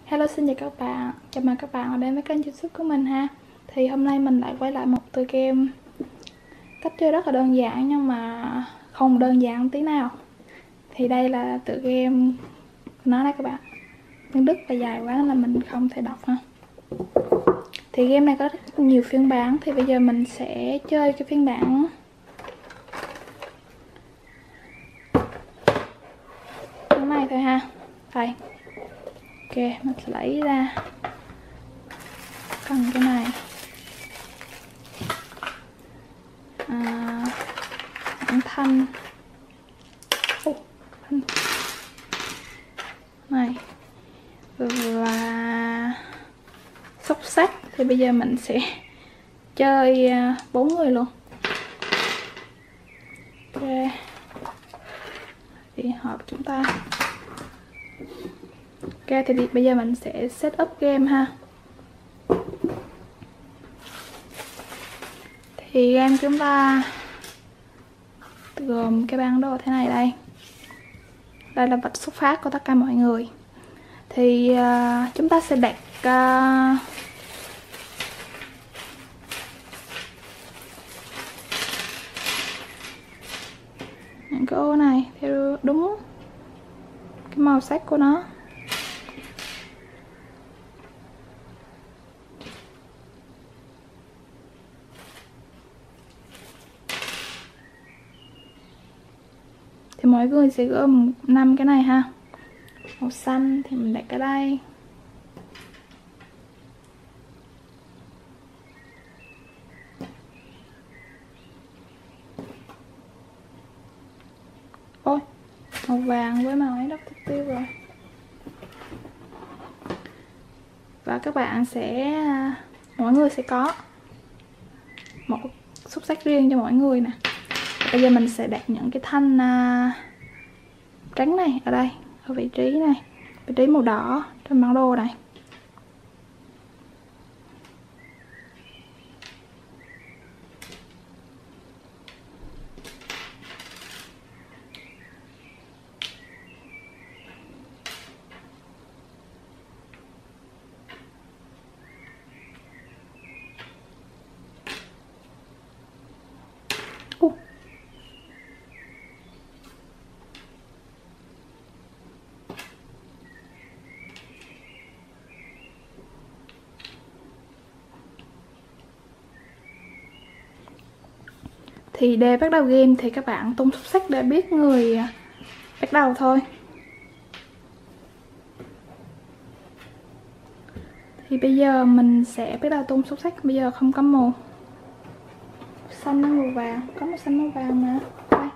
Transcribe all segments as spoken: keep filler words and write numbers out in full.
Hello, xin chào các bạn, chào mừng các bạn đến với kênh YouTube của mình ha. Thì hôm nay mình lại quay lại một tựa game cách chơi rất là đơn giản nhưng mà không đơn giản tí nào. Thì đây là tựa game nó đây các bạn, tiếng Đức và dài quá nên là mình không thể đọc ha. Thì game này có rất nhiều phiên bản, thì bây giờ mình sẽ chơi cái phiên bản cái này thôi ha. Đây, ok, mình sẽ lấy ra cần cái này, à, bản thân oh, này và xúc xắc. Thì bây giờ mình sẽ chơi bốn người luôn. Ok, thì hộp chúng ta. Ok, thì bây giờ mình sẽ set up game ha. Thì game chúng ta gồm cái bản đồ thế này đây. Đây là vật xuất phát của tất cả mọi người. Thì uh, chúng ta sẽ đặt uh, những cái ô này theo đúng cái màu sắc của nó. Thì mỗi người sẽ gồm năm cái này ha. Màu xanh thì mình đặt ở đây. Ôi, màu vàng với màu ấy đất mất tiêu rồi. Và các bạn sẽ, mỗi người sẽ có một xúc xắc riêng cho mỗi người nè. Bây giờ mình sẽ đặt những cái thanh uh, trắng này ở đây, ở vị trí này, vị trí màu đỏ trên bản đồ này. Uh. Thì để bắt đầu game thì các bạn tung xúc xắc để biết người bắt đầu thôi. Thì bây giờ mình sẽ bắt đầu tung xúc xắc. Bây giờ không có màu xanh, nó màu vàng, có màu xanh màu vàng mà. Đây.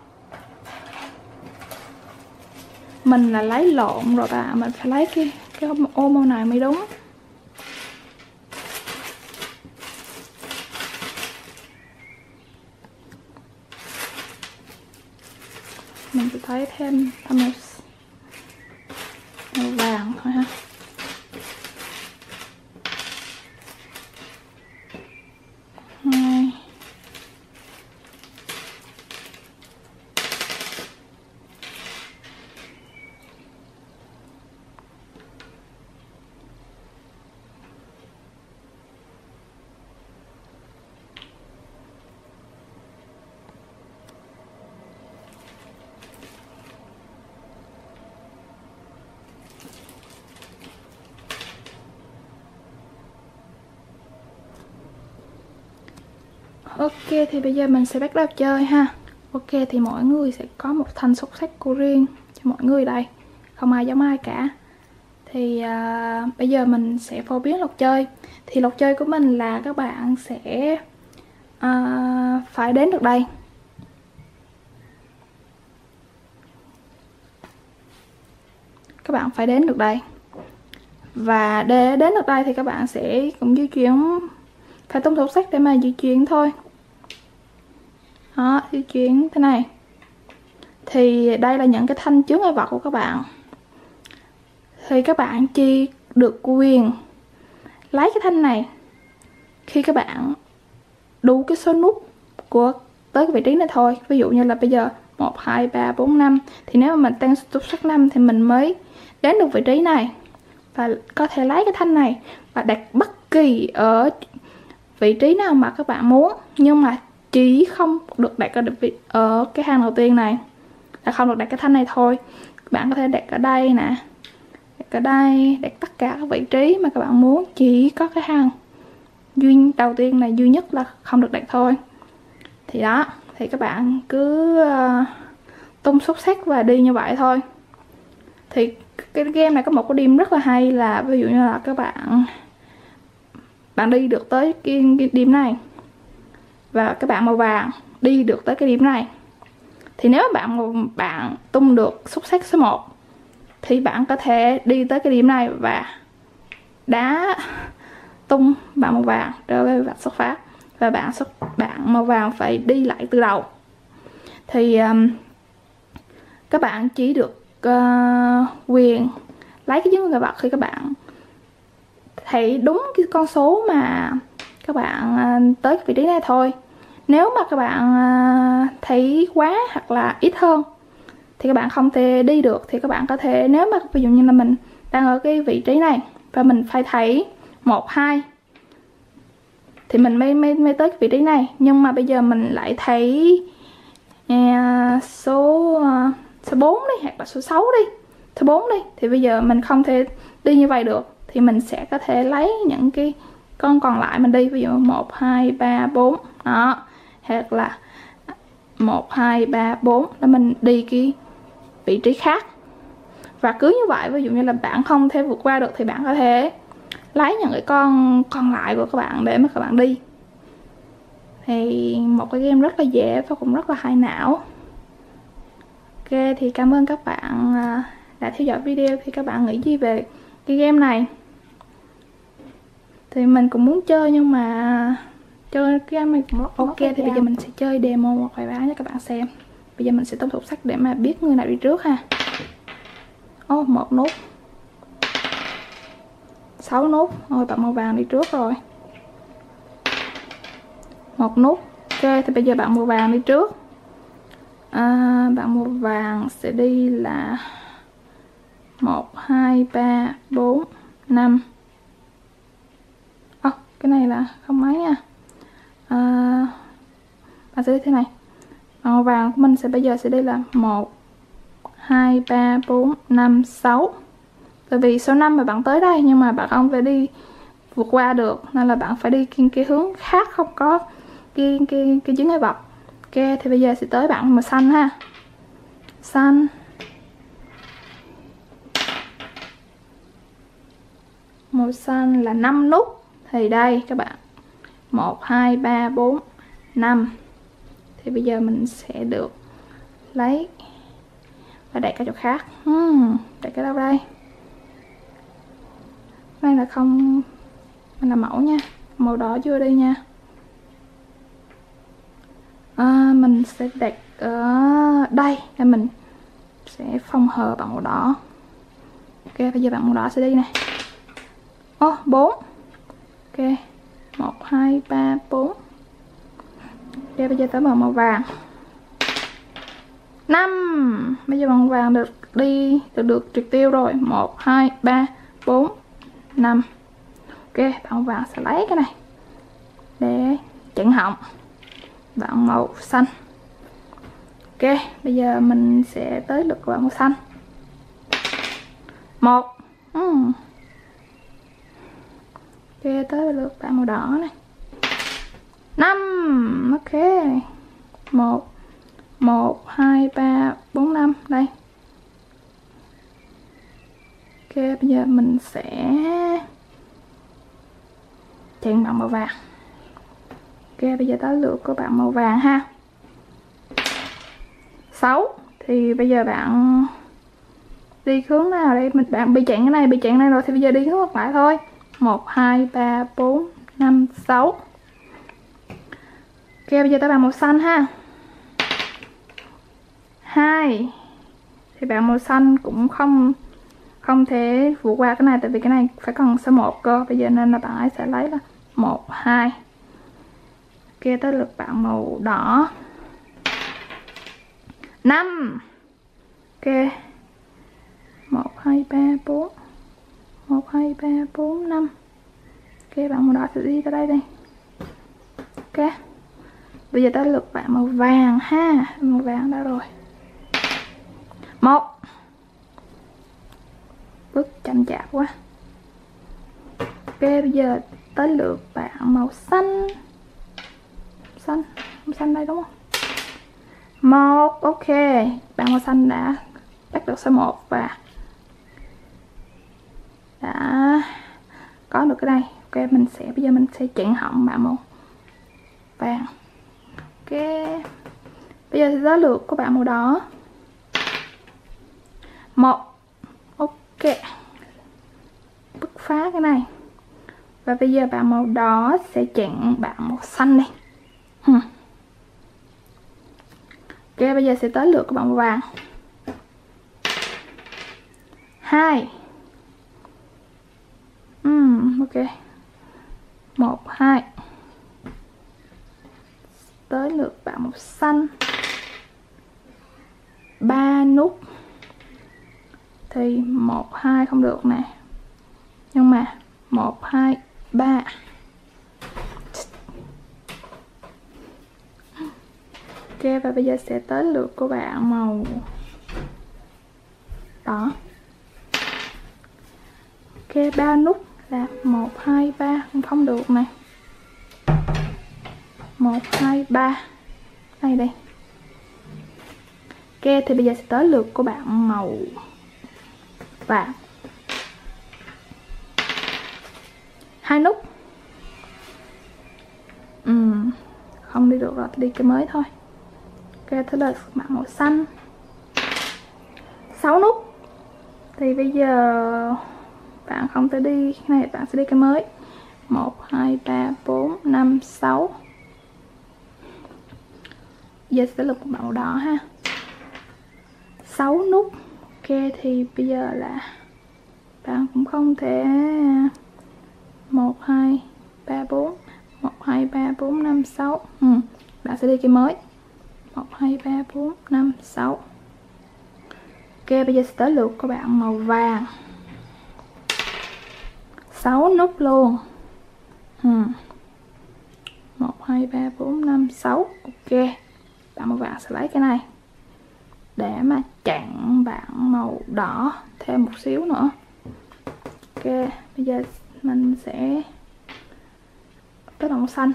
Mình là lấy lộn rồi bạn, mình phải lấy cái cái ô màu này mới đúng. Mình sẽ thấy thêm màu, màu vàng thôi ha. Hai. Ok, thì bây giờ mình sẽ bắt đầu chơi ha. Ok, thì mỗi người sẽ có một thanh xúc xắc của riêng cho mỗi người đây, không ai giống ai cả. Thì uh, bây giờ mình sẽ phổ biến luật chơi. Thì luật chơi của mình là các bạn sẽ uh, phải đến được đây. Các bạn phải đến được đây. Và để đến được đây thì các bạn sẽ cũng di chuyển, phải tung xúc xắc để mà di chuyển thôi. Đó, di chuyển thế này. Thì đây là những cái thanh chướng ngại vật của các bạn. Thì các bạn chỉ được quyền lấy cái thanh này khi các bạn đủ cái số nút của tới cái vị trí này thôi. Ví dụ như là bây giờ một, hai, ba, bốn, năm. Thì nếu mà mình tăng xúc xắc năm thì mình mới đến được vị trí này. và có thể lấy cái thanh này và đặt bất kỳ ở vị trí nào mà các bạn muốn, nhưng mà chỉ không được đặt ở, ở cái hàng đầu tiên này, là không được đặt cái thanh này thôi. Các bạn có thể đặt ở đây nè, đặt ở đây, đặt tất cả các vị trí mà các bạn muốn, chỉ có cái hàng duy đầu tiên này duy nhất là không được đặt thôi. Thì đó, thì các bạn cứ uh, tung xúc xách và đi như vậy thôi. Thì cái game này có một cái điểm rất là hay là ví dụ như là các bạn bạn đi được tới cái, cái điểm này và các bạn màu vàng đi được tới cái điểm này, thì nếu bạn bạn tung được xúc xách số một thì bạn có thể đi tới cái điểm này và đá tung bạn màu vàng trở về vạch xuất phát, và bạn xuất bạn màu vàng phải đi lại từ đầu. Thì um, các bạn chỉ được uh, quyền lấy cái chứng ngại vật khi các bạn thấy đúng cái con số mà các bạn uh, tới cái vị trí này thôi. Nếu mà các bạn uh, thấy quá hoặc là ít hơn thì các bạn không thể đi được, thì các bạn có thể, nếu mà ví dụ như là mình đang ở cái vị trí này và mình phải thấy một hai thì mình mới, mới, mới tới cái vị trí này, nhưng mà bây giờ mình lại thấy uh, số uh, số bốn đi, hoặc là số sáu đi, số bốn đi, thì bây giờ mình không thể đi như vậy được, thì mình sẽ có thể lấy những cái con còn lại mình đi, ví dụ một hai ba bốn đó, hoặc là một hai ba bốn là mình đi cái vị trí khác. Và cứ như vậy, ví dụ như là bạn không thể vượt qua được thì bạn có thể lấy những cái con còn lại của các bạn để mà các bạn đi. Thì một cái game rất là dễ và cũng rất là hài não. Ok, thì cảm ơn các bạn đã theo dõi video. Thì các bạn nghĩ gì về cái game này? Thì mình cũng muốn chơi nhưng mà chơi cái game này cũng rất ok. Thì bây giờ mình sẽ chơi demo một vài ván cho các bạn xem. Bây giờ mình sẽ tung thủ sắc để mà biết người nào đi trước ha. Ô, oh, một nút, sáu nút. Ôi, bạn màu vàng đi trước rồi. Một nút. Ok, thì bây giờ bạn màu vàng đi trước. À, bạn màu vàng sẽ đi là một hai ba bốn năm. Ồ, oh, cái này là không mấy nha. À, bạn sẽ đi thế này. Bạn màu vàng của mình sẽ bây giờ sẽ đi là một hai ba bốn năm sáu. Tại vì số năm mà bạn tới đây nhưng mà bạn không thể đi vượt qua được, nên là bạn phải đi cái, cái hướng khác, không có cái cái cái chướng ngại vật. Ok, thì bây giờ sẽ tới bạn màu xanh ha. Xanh. Màu xanh là năm nút. Thì đây các bạn, một hai ba bốn năm. Thì bây giờ mình sẽ được lấy và đặt cái chỗ khác. uhm, Đặt cái đâu đây? Đây là không, mình làm mẫu nha. Màu đỏ chưa đi nha. À, mình sẽ đặt ở đây để mình sẽ phong hờ bằng màu đỏ. Ok, bây giờ bạn màu đỏ sẽ đi này. Ô, oh, bốn. Ok, một hai ba bốn. Ok, bây giờ tới bằng màu vàng. năm. Bây giờ bằng vàng được đi được được triệt tiêu rồi. một hai ba bốn năm. Ok, bạn vàng sẽ lấy cái này để chặn họng. Bạn màu xanh. Ok, bây giờ mình sẽ tới lượt của bạn màu xanh. Một. uhm. Ok, tới lượt bạn màu đỏ này. Năm. Ok, một một hai ba bốn năm. Đây. Ok, bây giờ mình sẽ chặn bạn màu vàng. Ok, bây giờ tới lượt của bạn màu vàng ha. Sáu. Thì bây giờ bạn đi hướng nào đây? Mình bạn bị chặn cái này, bị chặn cái này rồi thì bây giờ đi hướng ngược lại thôi. một hai ba bốn năm sáu. Ok, bây giờ tới bạn màu xanh ha. Hai. Thì bạn màu xanh cũng không không thể vượt qua cái này, tại vì cái này phải còn số một cơ. Bây giờ nên là bạn ấy sẽ lấy là một hai. Kia tới lượt bạn màu đỏ. Năm. Ok, một hai ba bốn một hai ba bốn năm. Ok, bạn màu đỏ sẽ đi tới đây đi. Ok, bây giờ tới lượt bạn màu vàng ha. Màu vàng đã rồi. Một. Bước chậm chạp quá. Ok, bây giờ tới lượt bạn màu xanh. Xanh, màu xanh đây đúng không? Một. Ok, bạn màu xanh đã bắt được số một và đã có được cái đây. Ok, mình sẽ bây giờ mình sẽ chặn họng bạn màu vàng. Ok, bây giờ sẽ tới lượt của bạn màu đỏ. Một. Ok, bứt phá cái này. Và bây giờ bạn màu đỏ sẽ chặn bạn màu xanh đi. hmm. Ok, bây giờ sẽ tới lượt của bạn màu vàng. Hai. uhm, ok, một hai. Tới lượt bạn màu xanh. Ba nút thì một hai không được nè, nhưng mà một hai ba. Ok, và bây giờ sẽ tới lượt của bạn màu đỏ. Ok, ba nút là một hai ba không được nè, một hai ba đây đây. Ok, thì bây giờ sẽ tới lượt của bạn màu vàng. Hai nút. ừ, không đi được rồi, đi cái mới thôi. Ok, thế là bạn màu xanh. Sáu nút thì bây giờ bạn không thể đi cái này, bạn sẽ đi cái mới. Một hai ba bốn năm sáu. Giờ sẽ là một bạn màu đỏ ha. Sáu nút. Ok, thì bây giờ là bạn cũng không thể một hai ba bốn, một hai ba bốn năm sáu. ừ, bạn sẽ đi cái mới. Một hai ba bốn năm sáu. Ok, bây giờ sẽ tới lượt của bạn màu vàng. Sáu nút luôn. ừ. một hai ba bốn năm sáu. Ok, bạn màu vàng sẽ lấy cái này để mà chặn bạn màu đỏ thêm một xíu nữa. Ok, bây giờ mình sẽ tới màu xanh.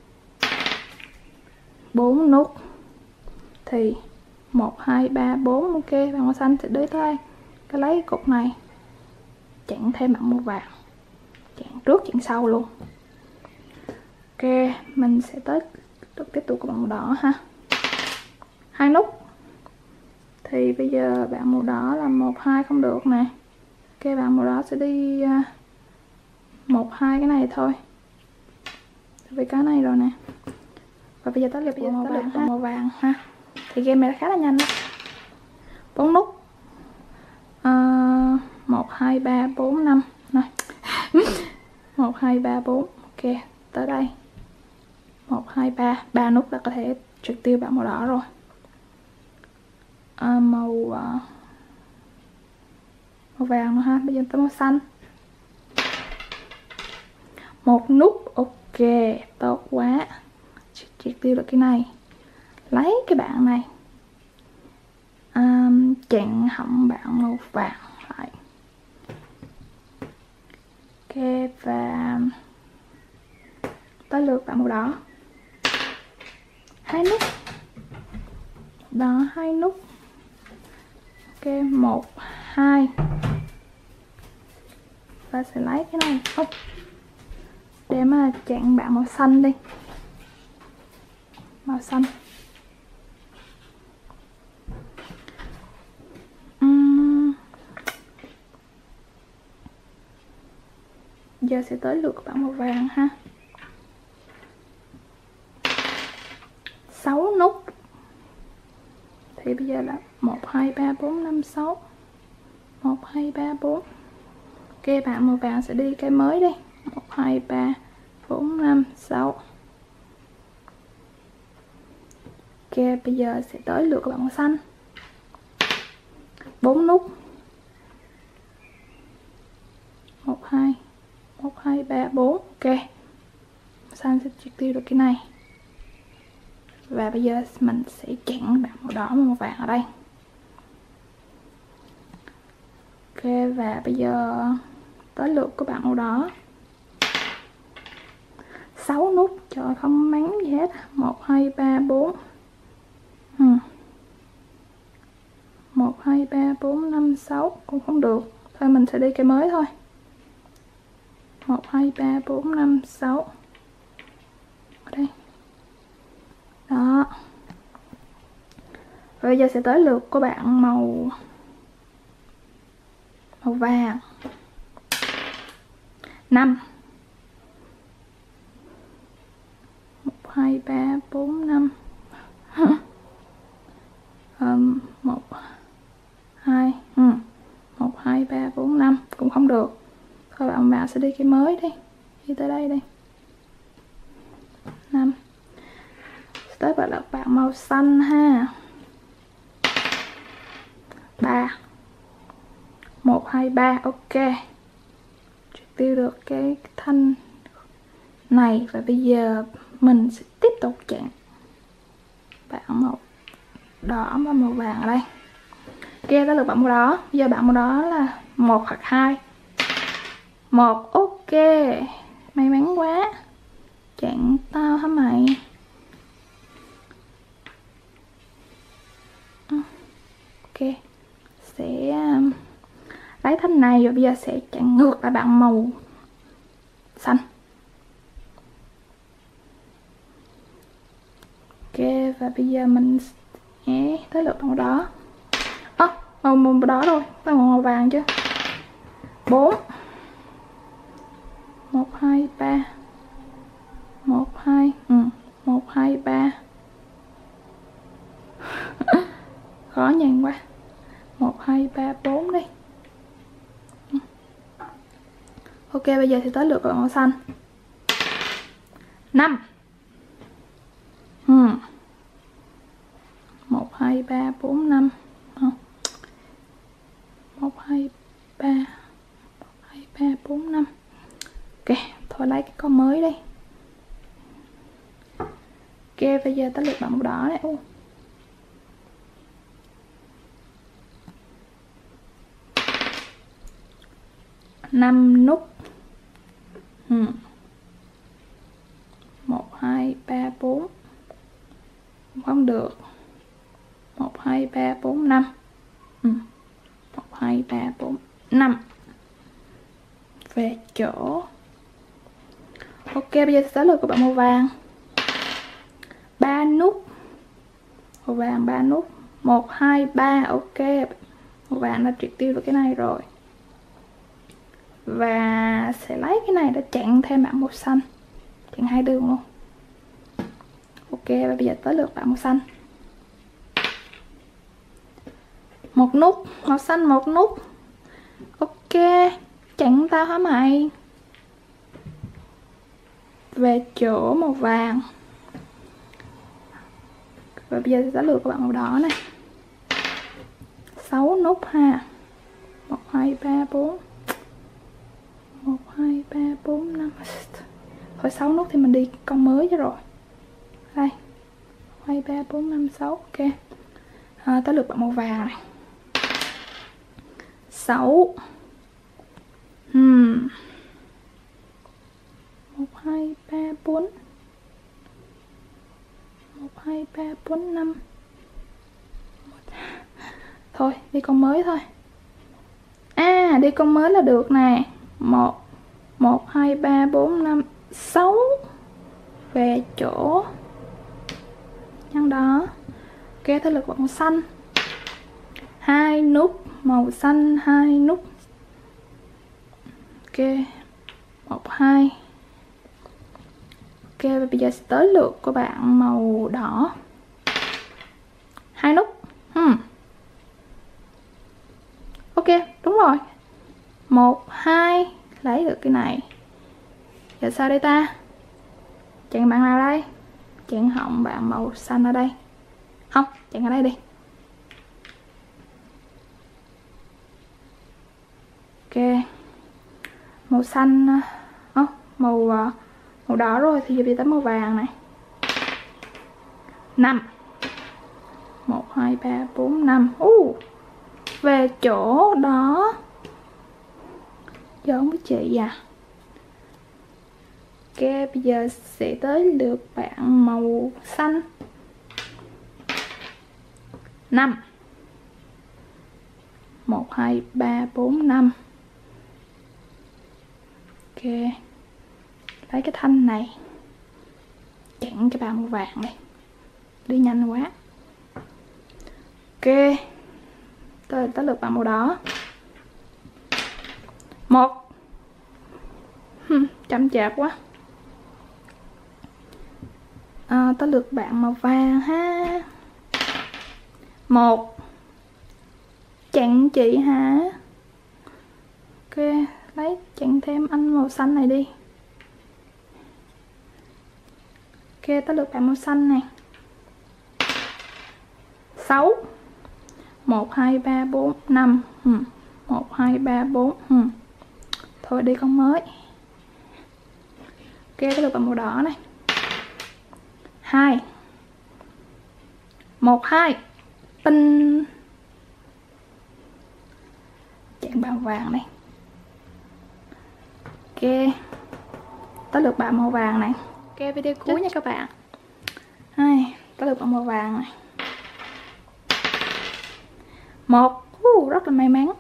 Bốn nút thì một hai ba bốn. Ok, bạn màu xanh sẽ đến đây cái lấy cục này chặn thêm bạn màu vàng, chặn trước chặn sau luôn. Ok, mình sẽ tới được tiếp tục của bạn màu đỏ ha. Hai nút thì bây giờ bạn màu đỏ là một hai không được nè. Ok, bạn màu đỏ sẽ đi một hai cái này thôi, vì cái này rồi nè. Và bây giờ tới lượt màu vàng ha. Màu vàng ha, thì game này khá là nhanh đó. Bốn nút. Một hai ba bốn năm này. Một hai ba bốn. Ok, tới đây một hai ba. Ba nút là có thể trực tiêu bạn màu đỏ rồi. à, màu uh, màu vàng nữa ha. Bây giờ tới màu xanh. Một nút. Ok, tốt quá, triệt tiêu được cái này, lấy cái bạn này, à, chặn họng bạn màu vàng lại. Ok, và tới lượt bạn màu đỏ. Hai nút. Đó, hai nút. Ok, một hai. Và sẽ lấy cái này không để mà chặn bạn màu xanh đi. Màu xanh. uhm. Giờ sẽ tới lượt bạn màu vàng ha. Sáu nút thì bây giờ là một hai ba bốn năm sáu. Một hai ba bốn. Ok, bạn màu vàng sẽ đi cái mới đi. Một hai ba bốn năm sáu. Ok, bây giờ sẽ tới lượt các bạn màu xanh. Bốn nút. một hai một hai ba bốn. Ok, xanh sẽ triệt tiêu được cái này. Và bây giờ mình sẽ chặn bạn màu đỏ và màu vàng ở đây. Ok, và bây giờ tới lượt của bạn màu đỏ. Sáu nút, trời không mắng gì hết. Một hai ba bốn. Ừ. Một hai ba bốn năm sáu cũng không được. Thôi mình sẽ đi cái mới thôi. Một hai ba bốn năm sáu. Ở đây. Đó. Và bây giờ sẽ tới lượt của bạn màu màu vàng. Năm. Một hai ba bốn năm. um, một hai ừ. Một hai ba bốn năm cũng không được. Thôi bạn vào sẽ đi cái mới đi. Đi tới đây đi. Năm. Tới bạn là bạn màu xanh ha. Ba. Một hai ba. Ok, triệt tiêu được cái thanh này. Và bây giờ mình sẽ tiếp tục chặn bạn màu đỏ và màu vàng ở đây. Kia tới lượt bạn màu đỏ. Bây giờ bạn màu đỏ là một hoặc hai. Một. Ok, may mắn quá. Chặn tao hả mày. Ok, sẽ lấy thanh này và bây giờ sẽ chặn ngược lại bạn màu xanh. Ok, và bây giờ mình sẽ tới lượt màu đỏ. Ơ, à, màu màu đỏ rồi, phải màu, màu vàng chứ. Bốn. Một hai ba. Một hai ừ. Một hai ba. Khó nhằn quá. Một hai ba bốn đi. Ok, bây giờ thì tới lượt màu xanh. Năm. Ừ. Một hai ba bốn năm. Một hai ba một hai ba bốn năm. Ok, thôi lấy cái con mới đi. Ok, bây giờ tới lượt bạn màu đỏ này. Ô. Năm nút. Ừ. Một hai ba bốn. Không được. Một hai ba bốn năm. Ừ. Một hai ba bốn năm. Về chỗ. Ok, bây giờ tới lượt của bạn màu vàng. Ba nút. Màu vàng ba nút. Một hai ba. Ok, màu vàng đã triệt tiêu được cái này rồi. Và sẽ lấy cái này để chặn thêm bạn màu xanh. Chặn hai đường luôn. Ok, và bây giờ tới lượt bạn màu xanh. Một nút. Màu xanh một nút. Ok, chặn tao hả mày. Về chỗ màu vàng. Và bây giờ tới lượt của bạn màu đỏ này. Sáu nút ha. Một hai ba bốn. Một hai ba bốn năm. Thôi sáu nút thì mình đi con mới cho rồi. Đây. Hai ba bốn năm sáu. Ok, à, tới lượt bạn màu vàng này. Sáu. Hmm. Một hai ba bốn. Một hai ba bốn năm. Thôi đi con mới thôi. À, đi con mới là được nè. Một. Một hai ba bốn năm sáu. Về chỗ nhân đó. Ok, tới lượt màu xanh. Hai nút. Màu xanh hai nút. Ok, một hai. Ok, và bây giờ sẽ tới lượt của bạn màu đỏ. Hai nút. hmm. Ok, đúng rồi. Một hai. Lấy được cái này. Giờ sao đây ta? Chặn bạn nào đây? Chặn họng bạn màu xanh ở đây. Không, chặn ở đây đi. Ok. màu xanh, oh, màu màu đỏ rồi thì giờ đi tới màu vàng này. Năm. Một, hai, ba, bốn, năm. uh, Về chỗ đó giống với chị à. Ok, bây giờ sẽ tới lượt bạn màu xanh. Năm. Một, hai, ba, bốn, năm. Ok, lấy cái thanh này chặn cái bạn màu vàng đây, đi nhanh quá. Ok, tới, tới lượt bạn màu đỏ. Một. hmm, chậm chạp quá. À, tới lượt bạn màu vàng ha. Một. Chặn chị hả? Ok, lấy chặn thêm anh màu xanh này đi. Ok, tới lượt bạn màu xanh này. Sáu. Một, hai, ba, bốn, năm. Một, hai, ba, bốn. Thôi đi con mới. Ok, tới lượt bạn màu đỏ này. Hai. Một, hai. Tinh. Chặn bạn vàng này. Ok, tới lượt bạn màu vàng này. Ok, video cuối nha các bạn. Hai, tới lượt bạn màu vàng này. Một. Uh, rất là may mắn.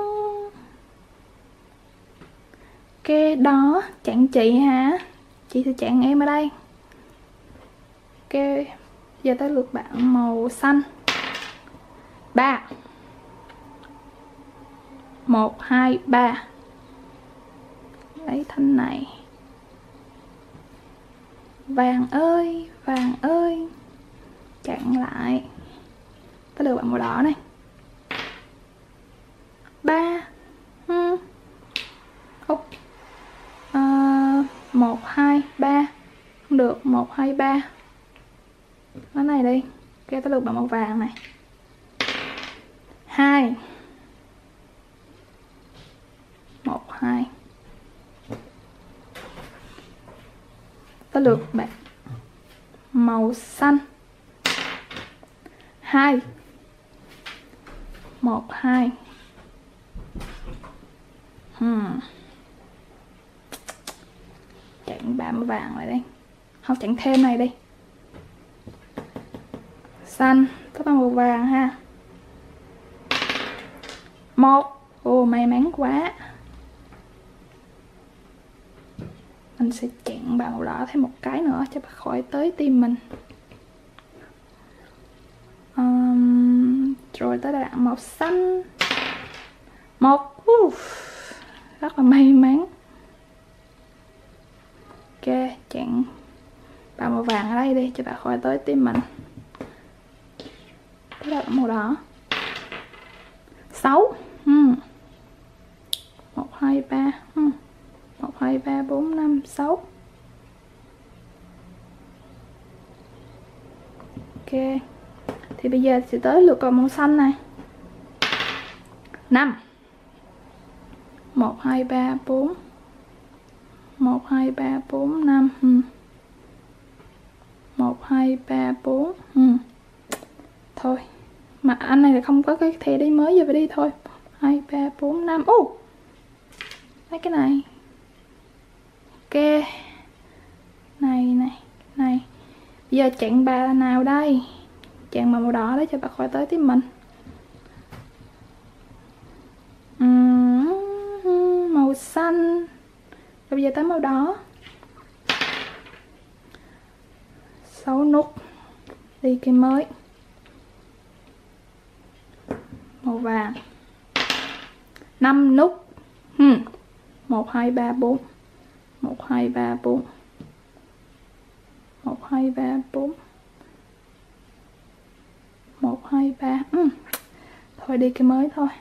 Ok, đó chặn chị hả? Chị sẽ chặn em ở đây. Ok, giờ tới lượt bạn màu xanh. Ba. Một, hai, ba. Lấy thanh này. Vàng ơi, vàng ơi. Chặn lại. Tới lượt bạn màu đỏ này. Ba. hmm. oh. à, Một, hai, ba. Không được, một, hai, ba. Cái này đi. Ok, tới lượt bạn màu vàng này. Hai. Một, hai. Tới lượt bạn màu xanh. Hai. Một, hai. hmm. Chặn bạn vàng lại đây. Không, chặn thêm này đi. Xanh, tới bạn màu vàng ha. Một. Ồ, may mắn quá. Mình sẽ chặn bạn màu đỏ thêm một cái nữa cho khỏi tới tim mình. um, Rồi tới bạn màu xanh. Một. uh, Rất là may mắn. Ok, chặn bạn màu vàng ở đây đi cho bạn khỏi tới tim mình. Tới bạn màu đỏ. Sáu. hmm. Một, hai, ba. hmm. Một, hai, ba, bốn, năm, sáu. Ok, thì bây giờ sẽ tới lượt còn màu xanh này. Năm. Một, hai, ba, bốn. Một, hai, ba, bốn, năm. Một, hai, ba, bốn. Thôi, mà anh này là không có cái thẻ đi mới, giờ phải đi thôi. Hai, ba, bốn, năm. Ô, lấy cái này. Ok, này này này. Bây giờ chặn bà nào đây? Chặn màu đỏ đấy cho bà khỏi tới tim mình. uhm, Màu xanh. Rồi bây giờ tới màu đỏ. Sáu nút. Đi cái mới. Màu vàng. Năm nút. hmm. Một, hai, ba, bốn. Một, hai, ba, bốn. Một, hai, ba, bốn. Một, hai, ba. uhm. Thôi đi cái mới thôi.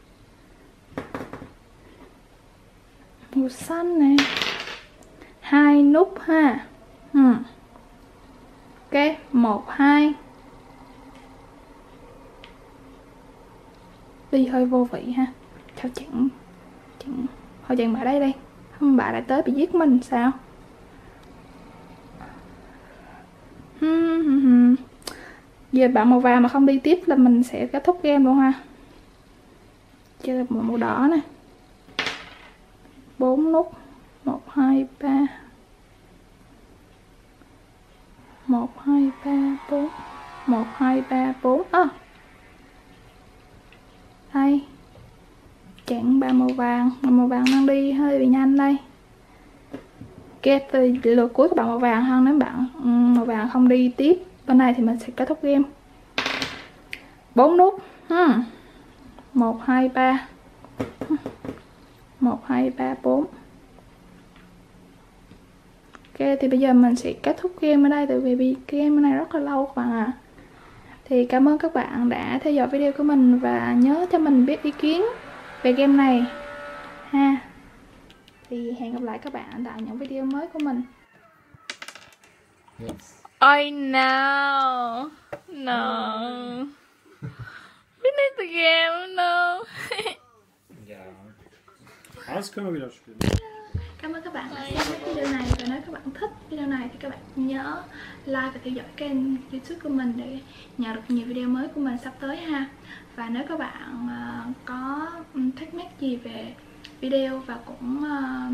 Màu xanh nè. Hai nút ha. hmm. Ok, một, hai. Đi hơi vô vị ha. Sao chặn chặn thôi chặn ở đây đi. không bà lại tới bị giết mình sao? Giờ bạn màu vàng mà không đi tiếp là mình sẽ kết thúc game luôn ha. Chơi một màu đỏ nè, bốn nút, một hai ba, một hai ba bốn, một hai ba bốn. À, đây chặn ba màu vàng, màu vàng đang đi hơi bị nhanh đây. Ok, từ lượt cuối của bạn màu vàng hơn. Nếu bạn màu vàng không đi tiếp bên này thì mình sẽ kết thúc game. Bốn nút, một hai ba, một hai ba bốn. Ok, thì bây giờ mình sẽ kết thúc game ở đây, tại vì game này rất là lâu các bạn ạ. À. Thì cảm ơn các bạn đã theo dõi video của mình và nhớ cho mình biết ý kiến về game này ha. Thì hẹn gặp lại các bạn tại những video mới của mình. Yes. Oh no, no. Finish the game, no. Ja. Das können wir wieder spielen. Cảm ơn các bạn đã xem hết video này, và nếu các bạn thích video này thì các bạn nhớ like và theo dõi kênh YouTube của mình để nhận được nhiều video mới của mình sắp tới ha. Và nếu các bạn uh, có thắc mắc gì về video và cũng uh,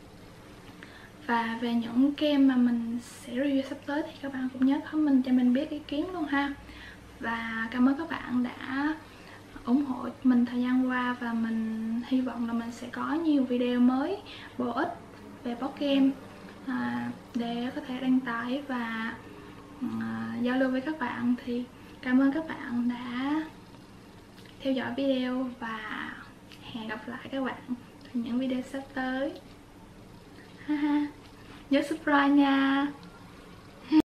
và về những game mà mình sẽ review sắp tới thì các bạn cũng nhớ comment cho mình biết ý kiến luôn ha. Và cảm ơn các bạn đã ủng hộ mình thời gian qua, và mình hy vọng là mình sẽ có nhiều video mới bổ ích về board game à, để có thể đăng tải và à, giao lưu với các bạn. Thì cảm ơn các bạn đã theo dõi video và hẹn gặp lại các bạn trong những video sắp tới. Ha ha, nhớ subscribe nha.